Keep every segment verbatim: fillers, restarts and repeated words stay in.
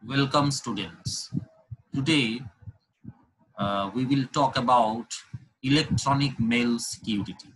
Welcome students. Today uh, we will talk about electronic mail security.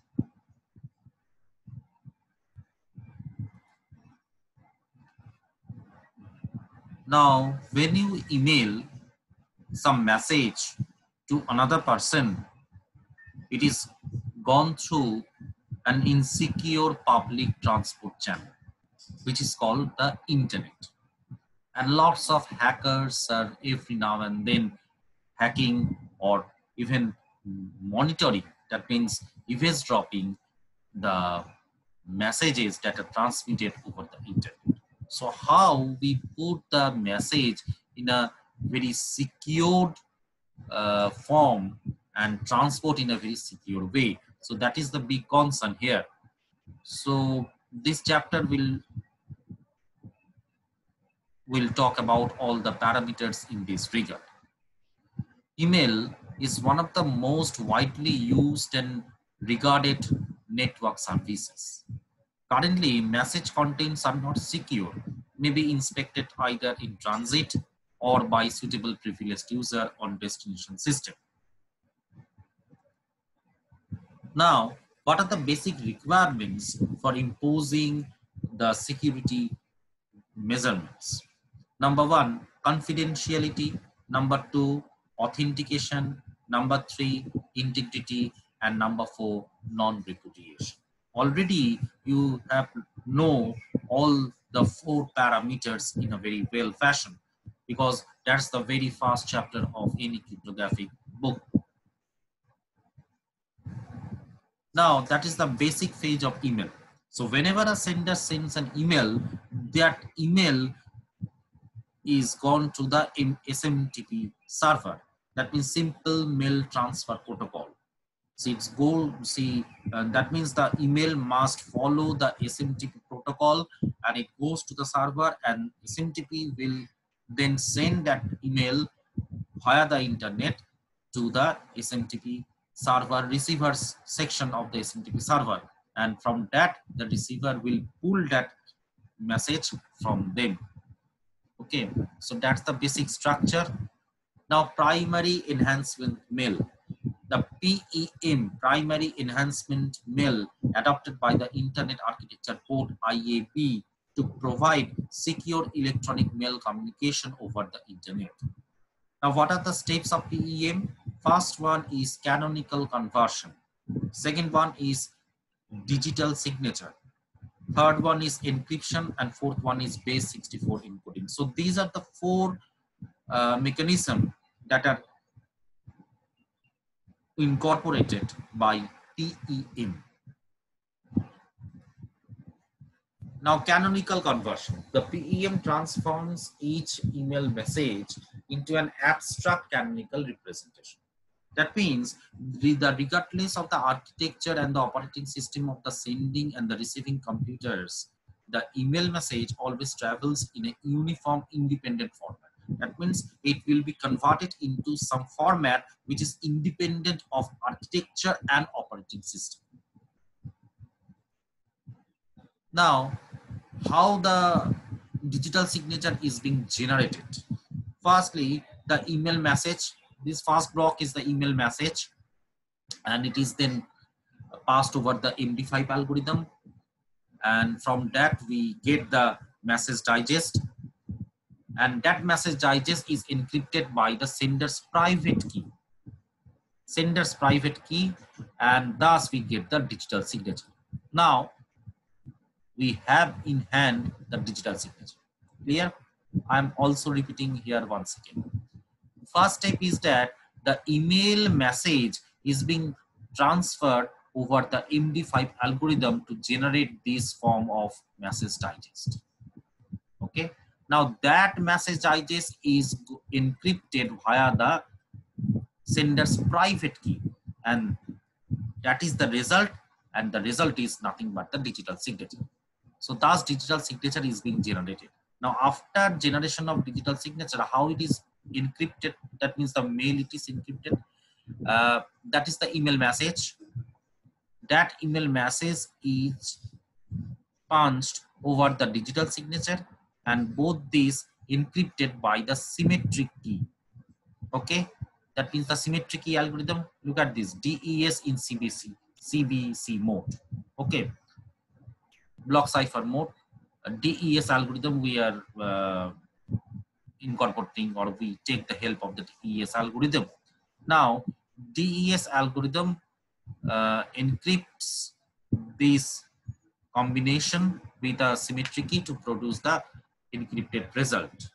Now when you email some message to another person, it is gone through an insecure public transport channel which is called the internet, and lots of hackers are every now and then hacking or even monitoring, that means eavesdropping the messages that are transmitted over the internet. So how we put the message in a very secured uh, form and transport in a very secure way, so that is the big concern here. So this chapter will will talk about all the parameters in this regard. Email is one of the most widely used and regarded network services. Currently, message contents are not secure, may be inspected either in transit or by suitable privileged user on destination system. Now, what are the basic requirements for imposing the security measurements? Number one, confidentiality. Number two, authentication. Number three, integrity. And number four, non-repudiation. Already you have know all the four parameters in a very well fashion, because that's the very first chapter of any cryptographic book. Now that is the basic phase of email. So whenever a sender sends an email, that email is gone to the S M T P server. That means simple mail transfer protocol. So it's go see uh, that means the email must follow the S M T P protocol, and it goes to the server, and S M T P will then send that email via the internet to the S M T P server receivers section of the S M T P server, and from that the receiver will pull that message from them. Okay, so that's the basic structure. Now primary enhancement mail, the P E M, primary enhancement mail, adopted by the Internet Architecture Board I A B to provide secure electronic mail communication over the internet. Now what are the steps of P E M? First one is canonical conversion. Second one is digital signature. Third one is encryption, and fourth one is base sixty-four encoding. So these are the four uh, mechanisms that are incorporated by P E M. Now canonical conversion. The P E M transforms each email message into an abstract canonical representation. That means regardless of the architecture and the operating system of the sending and the receiving computers, the email message always travels in a uniform independent format. That means it will be converted into some format which is independent of architecture and operating system. Now, how the digital signature is being generated? Firstly, the email message. This first block is the email message, and it is then passed over the M D five algorithm, and from that we get the message digest, and that message digest is encrypted by the sender's private key sender's private key and thus we get the digital signature. Now we have in hand the digital signature. Clear? I'm also repeating here once again. First step is that the email message is being transferred over the M D five algorithm to generate this form of message digest. Okay. Now that message digest is encrypted via the sender's private key, and that is the result, and the result is nothing but the digital signature. So thus digital signature is being generated. Now after generation of digital signature, how it is encrypted, that means the mail it is encrypted, uh, that is the email message. That email message is punched over the digital signature, and both these encrypted by the symmetric key. Okay, that means the symmetric key algorithm. Look at this, D E S in C B C, C B C mode. Okay, block cipher mode, uh, D E S algorithm we are uh, incorporating, or we take the help of the D E S algorithm. Now, D E S algorithm uh, encrypts this combination with a symmetric key to produce the encrypted result.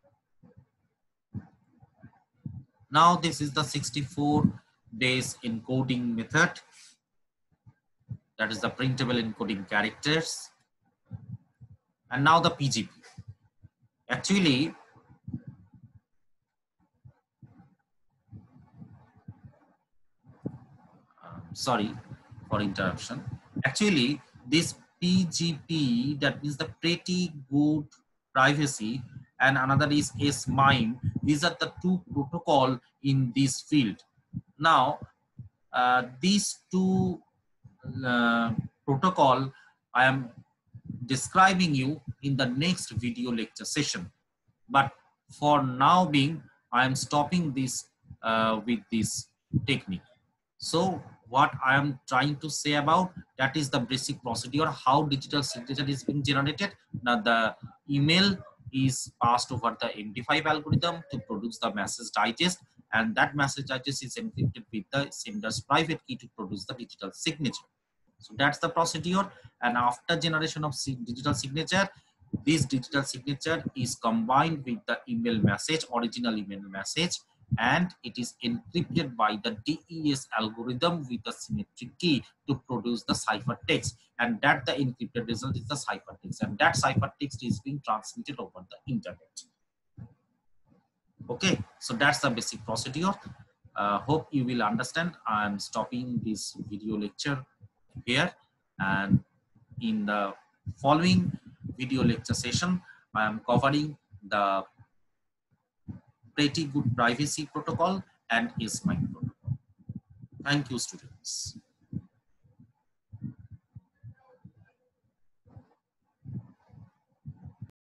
Now, this is the sixty-four days encoding method. That is the printable encoding characters. And now the P G P. Actually, uh, sorry for interruption. Actually, this P G P, that means the pretty good privacy, and another is S MIME. These are the two protocol in this field. Now, uh, these two uh, protocol I am describing you in the next video lecture session. But for now being, I am stopping this uh, with this technique. So what I am trying to say about that is the basic procedure, how digital signature is being generated. Now the email is passed over the M D five algorithm to produce the message digest, and that message digest is encrypted with the sender's private key to produce the digital signature. So that's the procedure. And after generation of digital signature, this digital signature is combined with the email message, original email message, and it is encrypted by the D E S algorithm with a symmetric key to produce the ciphertext, and that the encrypted result is the ciphertext, and that ciphertext is being transmitted over the internet. Okay, so that's the basic procedure. Uh, hope you will understand. I'm stopping this video lecture here, and in the following video lecture session, I am covering the pretty good privacy protocol and S MIME protocol. Thank you, students.